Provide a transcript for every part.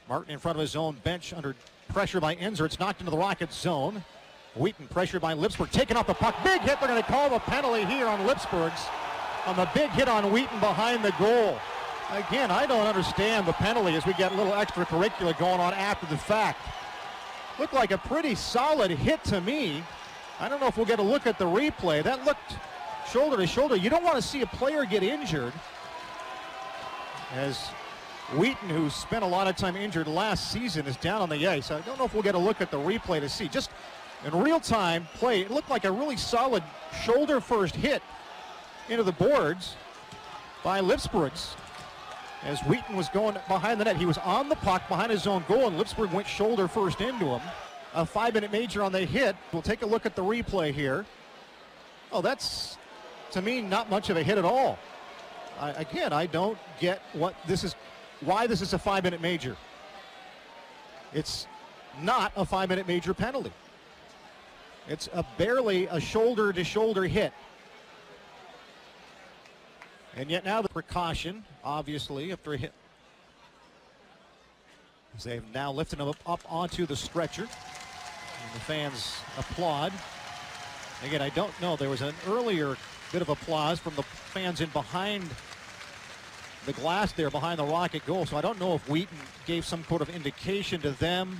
Martin in front of his own bench under pressure by Enzer. It's knocked into the Rockets zone. Wheaton pressured by Lipsburg, taking off the puck. Big hit. They're going to call the penalty here on Lipsburg's on the big hit on Wheaton behind the goal. Again, I don't understand the penalty as we get a little extracurricular going on after the fact. Looked like a pretty solid hit to me. I don't know if we'll get a look at the replay. That looked shoulder to shoulder. You don't want to see a player get injured. As Wheaton, who spent a lot of time injured last season, is down on the ice. I don't know if we'll get a look at the replay to see. Just in real time play, it looked like a really solid shoulder first hit into the boards by Lipsburg's. As Wheaton was going behind the net, he was on the puck behind his own goal, and Lipsburg went shoulder first into him. A 5-minute major on the hit. We'll take a look at the replay here. Oh, that's, to me, not much of a hit at all. Again, I don't get what this is, why this is a 5-minute major. It's not a 5-minute major penalty. It's barely a shoulder-to-shoulder hit. And yet now the precaution, obviously, after a hit. As they've now lifted him up onto the stretcher. And the fans applaud. Again, I don't know. There was an earlier bit of applause from the fans in behind the glass there, behind the Rocket goal. So I don't know if Wheaton gave some sort of indication to them.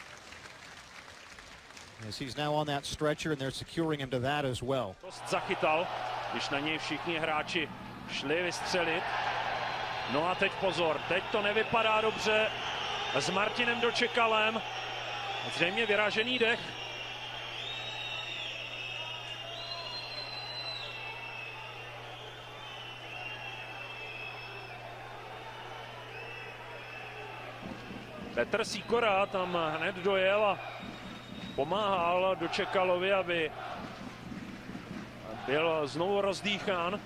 As he's now on that stretcher, and they're securing him to that as well. Zachytal, když na něj všichni hráči šli vystřelit. No a teď pozor, teď to nevypadá dobře s Martinem Dočekalem. Zřejmě vyražený dech. Petr Sýkora tam hned dojel a pomáhal Dočekalovi, aby byl znovu rozdýchán.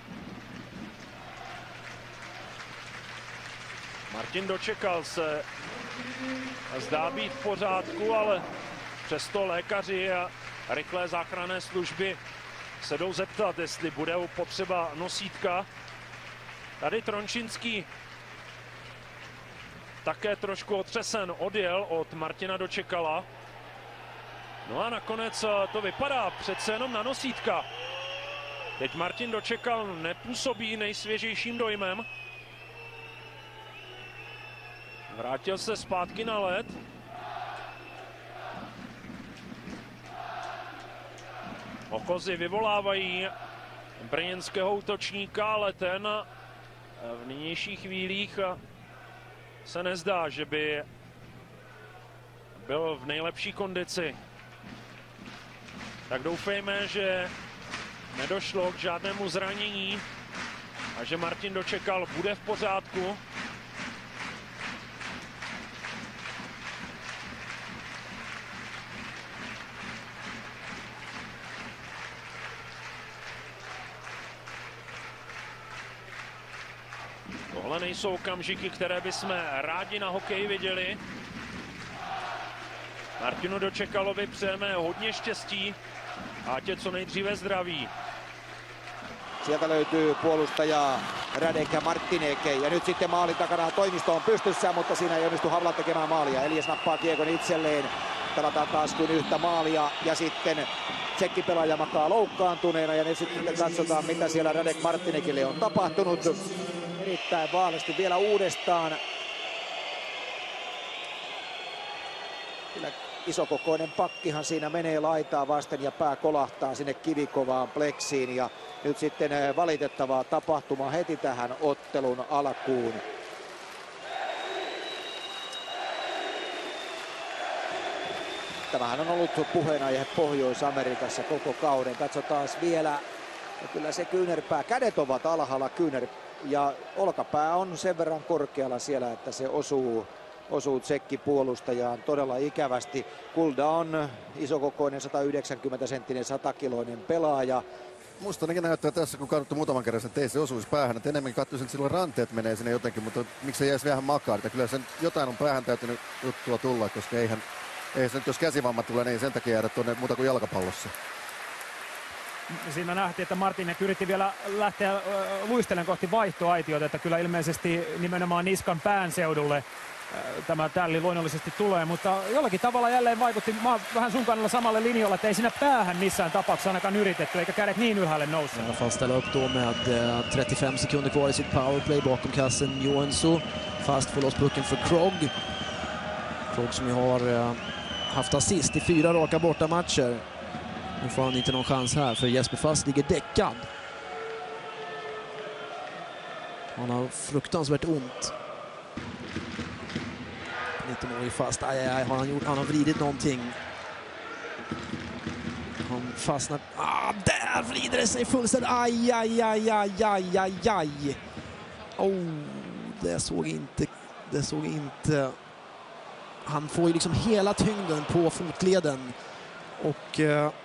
Martin Dočekal se zdá být v pořádku, ale přesto lékaři a rychlé záchranné služby se jdou zeptat, jestli bude potřeba nosítka. Tady Trončinský také trošku otřesen odjel od Martina Dočekala. No a nakonec to vypadá přece jenom na nosítka. Teď Martin Dočekal nepůsobí nejsvěžejším dojmem. Vrátil se zpátky na led. Ochozy vyvolávají brněnského útočníka, ale ten v nynějších chvílích se nezdá, že by byl v nejlepší kondici. Tak doufejme, že nedošlo k žádnému zranění a že Martin Dočekal bude v pořádku. Tohle nejsou okamžiky, které bychom rádi na hokeji viděli. Martinu Dočekalovi přejeme hodně štěstí a ať je co nejdříve zdraví. Sieltä löytyy puolustaja Radek ja Martineke ja nyt sitten maalin takana toimisto on pystyssä, mutta siinä ei onnistu Havla tekemään maalia. Elias nappaa kiekon itselleen. Pelataan taas kuin yhtä maalia ja sitten tsekkipelaaja makaa loukkaantuneena ja nyt sitten katsotaan mitä siellä Radek Martinekille on tapahtunut. Erittäin vaaleasti vielä uudestaan. Kyllä isokokoinen pakkihan siinä menee laitaa vasten ja pää kolahtaa sinne kivikovaan pleksiin ja nyt sitten valitettavaa tapahtumaa heti tähän ottelun alkuun. Tämähän on ollut puheenaihe Pohjois-Amerikassa koko kauden. Katsotaan vielä. Ja kyllä se kyynärpää, kädet ovat alhaalla ja olkapää on sen verran korkealla siellä, että se osuu tsekkipuolustajaan todella ikävästi. Kulda on isokokoinen 190-senttinen 100-kiloinen pelaaja. Musta ainakin näyttää tässä, kun katsottu muutaman kerran, että ei se osuisi päähän. Että enemmän katsoisin, että silloin ranteet menee sinne jotenkin, mutta miksei jäisi vähän makaa. Että kyllä sen jotain on päähän täytynyt juttua tulla, koska eihän se nyt, jos käsivamma tulee, niin ei sen takia jäädä tuonne muuta kuin jalkapallossa. Siinä nähtiin, että Martinek yritti vielä lähteä luistelemaan kohti vaihtoaitiota, että kyllä ilmeisesti nimenomaan niskan pään seudulle tämä tälli luonnollisesti tulee, mutta jollakin tavalla jälleen vaikutti, mä oon vähän sun kannalla samalle linjalla, että ei siinä päähän missään tapauksessa ainakaan yritetty, eikä kädet niin ylhäälle noussut. I alla fall ställa upp då med 35 sekunder kvar i sitt powerplay bakom kassen. Johansson fast får loss pucken för Krog. Krog som ju har haft assist i 4 raka bortamatcher. Nu får han inte någon chans här för Jesper Fast ligger däckad. Han har fruktansvärt ont. 19-årig Fast, har han gjort, han har vridit någonting. Han fastnar, där vrider det sig fullständigt, aj. Det såg inte, han får ju liksom hela tyngden på fotleden och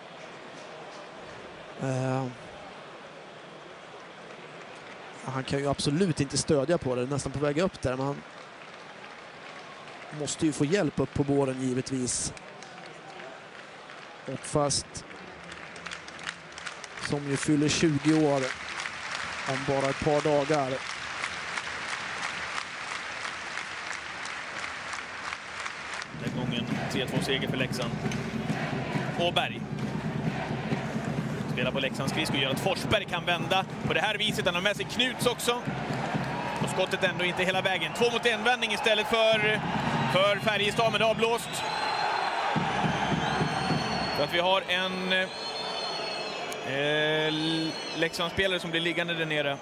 han kan ju absolut inte stödja på det, nästan på väg upp där, men han måste ju få hjälp upp på båren givetvis. Och Fast som ju fyller 20 år om bara ett par dagar. Den gången 3-2-seger för Leksand. Åberg spelar på Leksands skridskor, gör att Forsberg kan vända på det här viset. Han har med sig Knuts också. Och skottet ändå inte hela vägen. 2-mot-1-vändning istället för Färjestad, men det har blåst. För att vi har en Leksandsspelare som blir liggande där nere.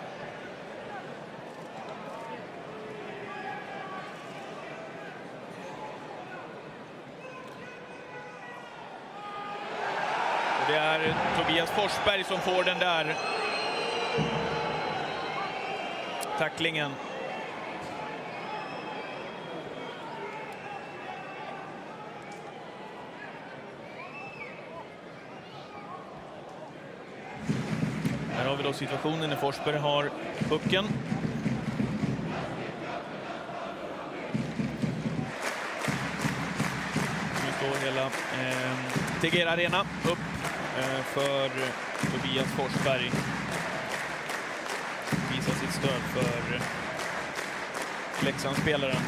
Och det är Tobias Forsberg som får den där tacklingen. Här har vi då situationen när Forsberg har pucken. Nu står hela Tegera Arena upp för Tobias Forsberg. Visar sitt stöd för Leksandsspelaren.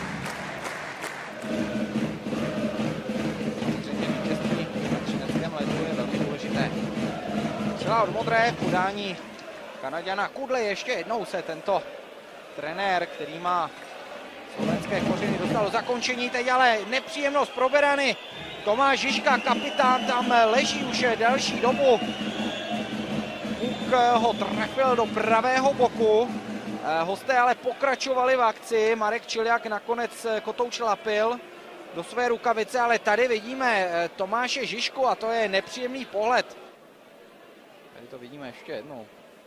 Střela od modré, podání Kanaďana Kudle. Ještě jednou se tento trenér, který má slovenské kořeny, dostal do zakončení teď, ale nepříjemnost pro Berany. Tomáš Žižka, kapitán, tam leží už delší dobu. Puk ho trefil do pravého boku. Hosté ale pokračovali v akci. Marek Čiliak nakonec kotouč lapil do své rukavice, ale tady vidíme Tomáše Žižku a to je nepříjemný pohled. Tady to vidíme ještě jednou.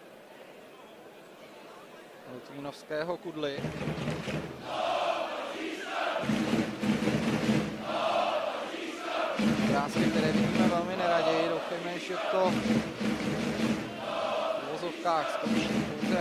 Litvínovského Kudly. Krásky, které vidíme velmi neraději. Doufejme, že to v uvozovkách skončí pouze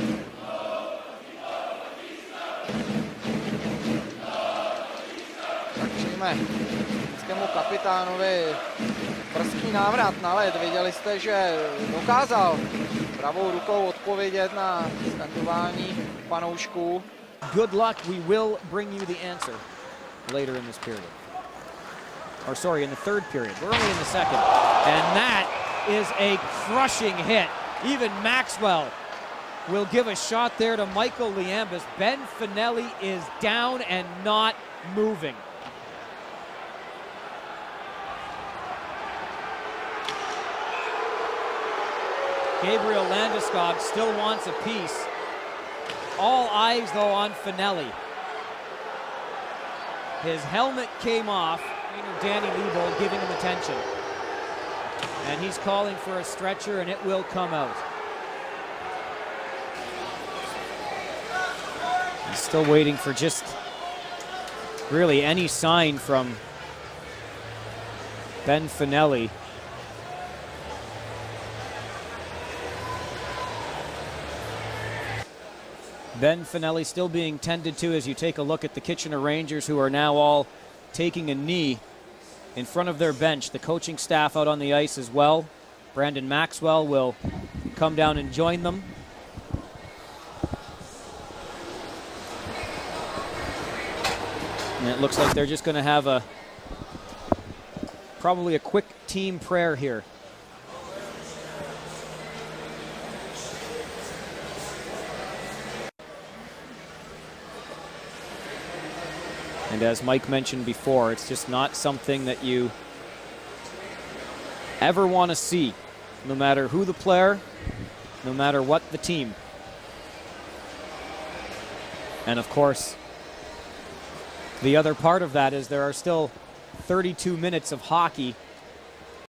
tak přejme finskému kapitánovi brzký návrat na led. Viděli jste, že dokázal pravou rukou odpovědět na skandování fanoušků. Good luck. We will bring you the answer later in this period. Or sorry, in the third period. We're only in the second. And that is a crushing hit. Even Maxwell will give a shot there to Michael Liambis. Ben Finelli is down and not moving. Gabriel Landeskog still wants a piece. All eyes, though, on Finelli. His helmet came off. Danny Leibold giving him attention. And he's calling for a stretcher, and it will come out. He's still waiting for just really any sign from Ben Finelli. Ben Finelli still being tended to as you take a look at the Kitchener Rangers, who are now all taking a knee in front of their bench. The coaching staff out on the ice as well. Brandon Maxwell will come down and join them. And it looks like they're just going to have probably a quick team prayer here. And as Mike mentioned before, it's just not something that you ever want to see, no matter who the player, no matter what the team. And of course, the other part of that is there are still 32 minutes of hockey